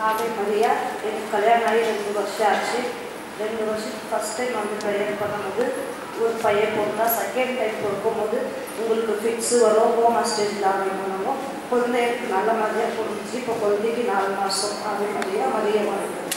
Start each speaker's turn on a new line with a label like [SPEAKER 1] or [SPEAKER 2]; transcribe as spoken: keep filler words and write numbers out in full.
[SPEAKER 1] ஆவே மரியா எனக்கு கல்யாணம் ஆகி ரெண்டு வருஷம் ஆச்சு. ரெண்டு வருஷம் ஃபஸ்ட் டைம் வந்து ப்ரேயர் பண்ணும்போது ஒரு பையன் பொருந்தா. செகண்ட் டைம் கொடுக்கும்போது உங்களுக்கு ஃபிக்ஸு வரும், ஹோம் ஸ்டேஜில் ஆகி பண்ணுவோம். குழந்தை நல்ல மாதிரியாக கொடுத்துச்சு. இப்போ குழந்தைக்கு நாலு மாதம் ஆவே மரியா மரியா வாழ்க்கை.